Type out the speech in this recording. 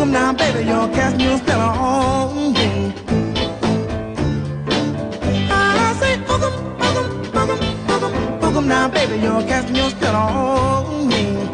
now, baby, you're casting your spell on me. I say, boogum, boogum, boogum, boogum, boogum now, baby, you're casting your spell on me.